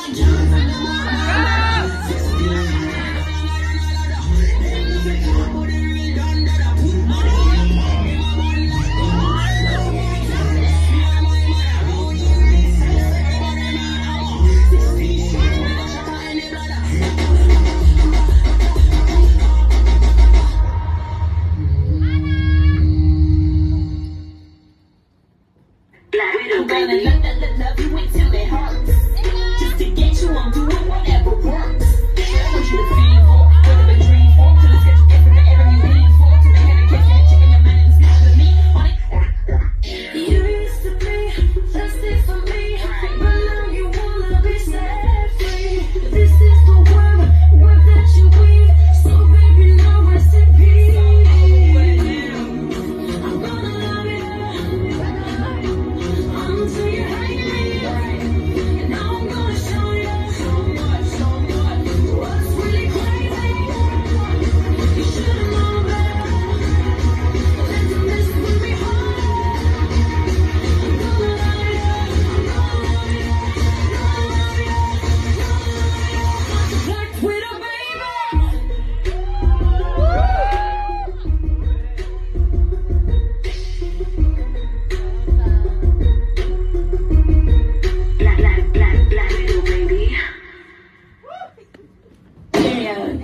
I'm gonna love you until it hurts. Just to get you, I'm doing whatever works. I want you to feel for whatever you dream for. Till it's get you different than ever you lean for. To the head of cake and chicken, your mind is not with me. You used to be thirsty for me, but now you wanna be set free. This is the world that you weave, so baby now rest in peace. I'm gonna love you until you hate me, and now I'm gonna show you what's really crazy. You should've known better. Letting this with me hard. I'm gonna love you, Black Widow, Black Widow, baby. Period.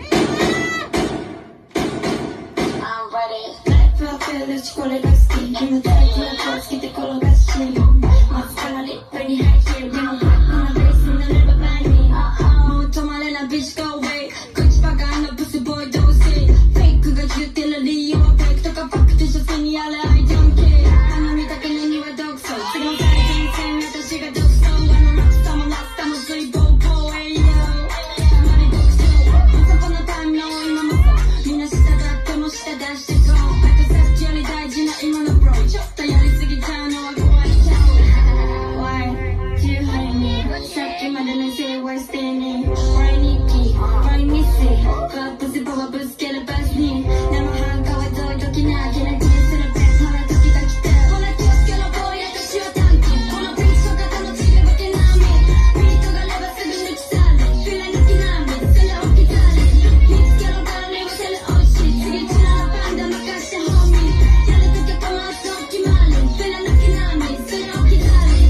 I'm ready. Black feathers, call it rusty. You know that I feel close, get the color rusty. My scarlet, pretty high here. They don't black on the face, and they'll never find me. Tomale la bitch, go away. Coach pagano, pussy boy, don't say. Fake, got you till a Leo, fake. Took a fuck, this is any other, I don't care. I'm a meet again, and you a dog, so. Signal side, I'm saying that she got dog, so. I'm a rockstar, I'm a last time, I'm so boy, hey, yo. Money book, so. Once upon a time, no, I'm a muscle. Mina shita da, tomo shita da, shita go. I just asked you, only died, you know, I'm on a bro. Chop, the yali, sigi, town, no, I go, I chow. Why do you hate me? Suck your mother and say, where's standing? Right, Missy. But pussy, pop up, get a best knee. Now my hand, go, I don't, looking at, can I dance in a bed? How I took it, I keep that. All I do is get a boy, I just shoot a tanky. All I bring, so got no TV, looking at me. Beat to the level, so the mix salad. Feel like looking at me, sell it, okay, darling. Mix, get a girl, name, sell it, oh shit. See it, chill out, band, I'm a cash, and homie. Tell it, take it from us, no, keep smiling. Feel like looking at me, sell it, okay, darling.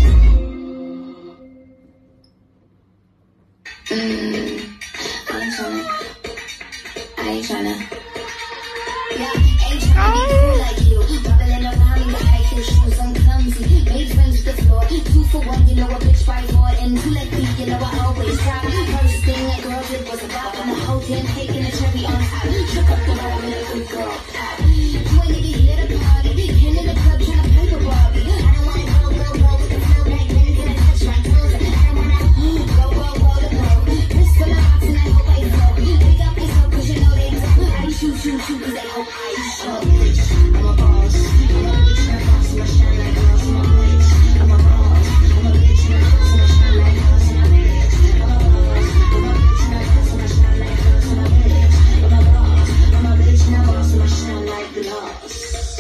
I ain't tryna. Yeah, ain't tryna be cool like you. Bubbling around in your high heel shoes, I'm clumsy. Made friends with the floor. 2 for 1, you know a bitch fight for it. And 2 like me, you know I always try. First thing that girl did was a bop, and the whole damn cake and the cherry on top. Shook up the room and a good girl pop. You ain't nigga here to party. Hand in the club tryna play the Barbie. I don't wanna go with the flow back then. Can I touch my toes? I don't wanna go the blow. This for the box and I hope I flow. They got me so cause you know they don't. I shoot cause they hope I show. I'm a boss. I'm a bitch and a boss. I'm a shine like girls. I'm a bitch. I'm a boss. I'm a bitch and a boss. I'm a shine like girls. I'm a bitch. I'm a boss. I'm a bitch and a boss. I'm a shine like girls. I'm a bitch. I'm a boss. I'm a bitch and a boss. I'm a shine like glass.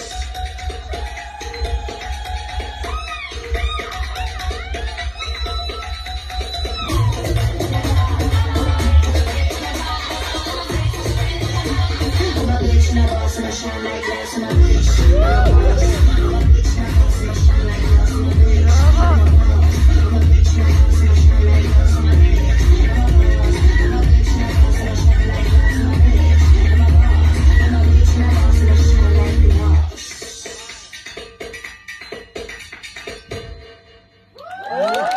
I'm a shine like glass, I'm a bitch. I'm a boss. I'm a bitch and a boss. I'm a shine like glass, I'm a bitch. I'm a boss. I'm a bitch and a boss. I'm a shine like glass, I'm a bitch. I'm a boss. I'm a bitch and a boss. I'm a shine like glass, I'm a bitch. I'm a boss. I'm a bitch and a boss. I'm a shine like glass.